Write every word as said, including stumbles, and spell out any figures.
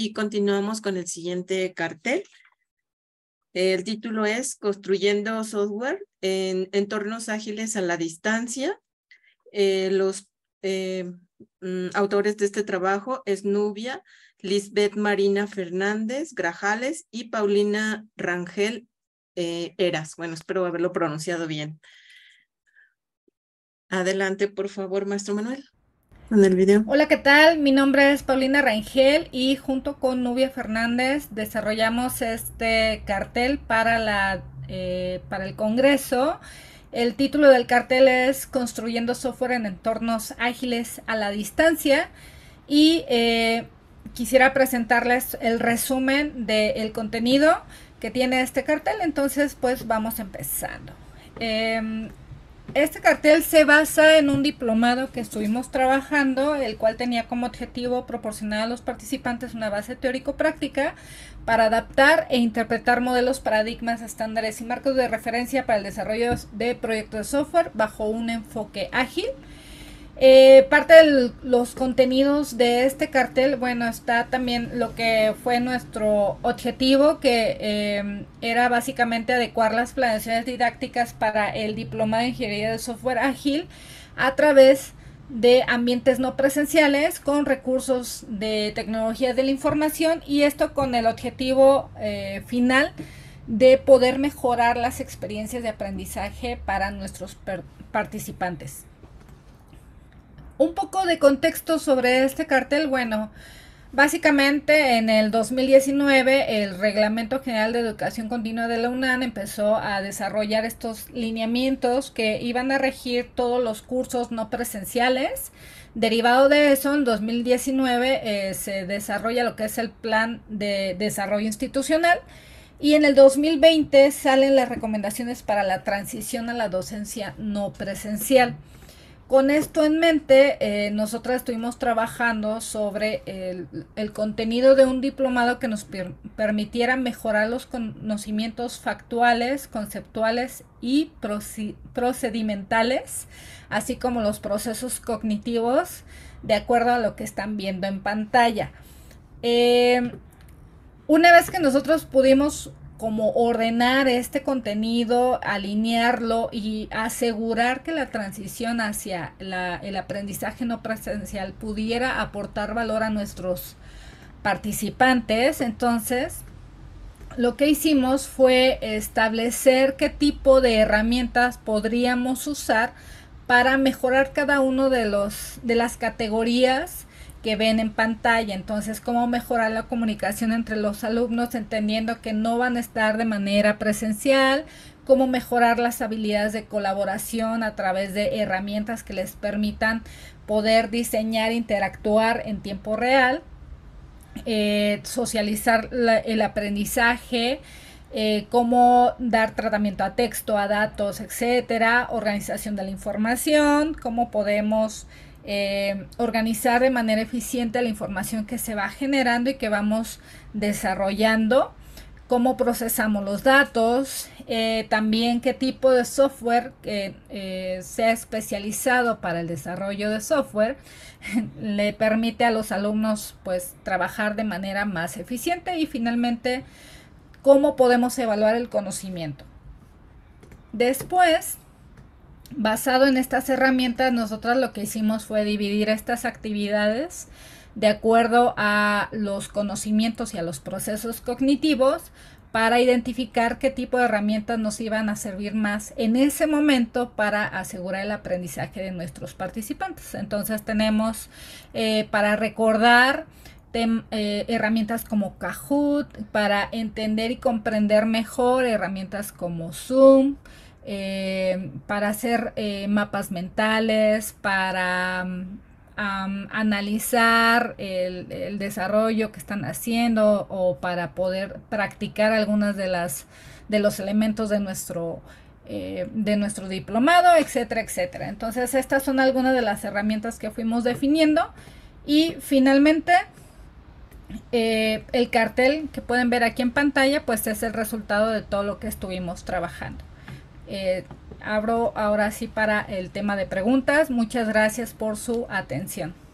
y continuamos con el siguiente cartel. El título es Construyendo software en entornos ágiles a la distancia. Eh, los eh, mm, autores de este trabajo es Nubia, Lisbeth Marina Fernández Grajales y Paulina Rangel eh, Eras. Bueno, espero haberlo pronunciado bien. Adelante, por favor, maestro Manuel, en el video. Hola, ¿qué tal? Mi nombre es Paulina Rangel y junto con Nubia Fernández desarrollamos este cartel para, la, eh, para el Congreso. El título del cartel es Construyendo software en entornos ágiles a la distancia y eh, quisiera presentarles el resumen del contenido que tiene este cartel, entonces pues vamos empezando. Eh, Este cartel se basa en un diplomado que estuvimos trabajando, el cual tenía como objetivo proporcionar a los participantes una base teórico-práctica para adaptar e interpretar modelos, paradigmas, estándares y marcos de referencia para el desarrollo de proyectos de software bajo un enfoque ágil. Eh, parte de los contenidos de este cartel, bueno, está también lo que fue nuestro objetivo, que eh, era básicamente adecuar las planeaciones didácticas para el diploma de ingeniería de software ágil a través de ambientes no presenciales con recursos de tecnología de la información, y esto con el objetivo eh, final de poder mejorar las experiencias de aprendizaje para nuestros participantes. Un poco de contexto sobre este cartel. Bueno, básicamente en el dos mil diecinueve el Reglamento General de Educación Continua de la UNAM empezó a desarrollar estos lineamientos que iban a regir todos los cursos no presenciales. Derivado de eso, en dos mil diecinueve eh, se desarrolla lo que es el Plan de Desarrollo Institucional, y en el dos mil veinte salen las recomendaciones para la transición a la docencia no presencial. Con esto en mente, eh, nosotras estuvimos trabajando sobre el, el contenido de un diplomado que nos per permitiera mejorar los conocimientos factuales, conceptuales y procedimentales, así como los procesos cognitivos, de acuerdo a lo que están viendo en pantalla. Eh, una vez que nosotros pudimos como ordenar este contenido, alinearlo y asegurar que la transición hacia la, el aprendizaje no presencial pudiera aportar valor a nuestros participantes, entonces lo que hicimos fue establecer qué tipo de herramientas podríamos usar para mejorar cada uno de los de las categorías que ven en pantalla. Entonces, cómo mejorar la comunicación entre los alumnos, entendiendo que no van a estar de manera presencial, cómo mejorar las habilidades de colaboración a través de herramientas que les permitan poder diseñar e interactuar en tiempo real, eh, socializar la, el aprendizaje, eh, cómo dar tratamiento a texto, a datos, etcétera, organización de la información, cómo podemos Eh, organizar de manera eficiente la información que se va generando y que vamos desarrollando, cómo procesamos los datos, eh, también qué tipo de software que eh, sea especializado para el desarrollo de software le permite a los alumnos pues trabajar de manera más eficiente, y finalmente cómo podemos evaluar el conocimiento. Después, basado en estas herramientas, nosotros lo que hicimos fue dividir estas actividades de acuerdo a los conocimientos y a los procesos cognitivos para identificar qué tipo de herramientas nos iban a servir más en ese momento para asegurar el aprendizaje de nuestros participantes. Entonces tenemos eh, para recordar Tem, eh, herramientas como Kahoot, para entender y comprender mejor herramientas como Zoom, Eh, para hacer eh, mapas mentales, para um, analizar el, el desarrollo que están haciendo, o para poder practicar algunas de las de los elementos de nuestro eh, de nuestro diplomado, etcétera, etcétera. Entonces estas son algunas de las herramientas que fuimos definiendo, y finalmente eh, el cartel que pueden ver aquí en pantalla pues es el resultado de todo lo que estuvimos trabajando. Eh, abro ahora sí para el tema de preguntas. Muchas gracias por su atención.